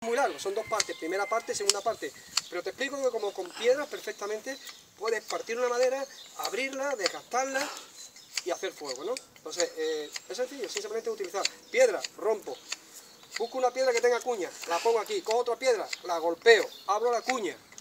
Muy largo, son dos partes, primera parte, segunda parte, pero te explico que como con piedras perfectamente puedes partir una madera, abrirla, desgastarla y hacer fuego, ¿no? Entonces, es sencillo, simplemente utilizar piedra, rompo, busco una piedra que tenga cuña, la pongo aquí, cojo otra piedra, la golpeo, abro la cuña,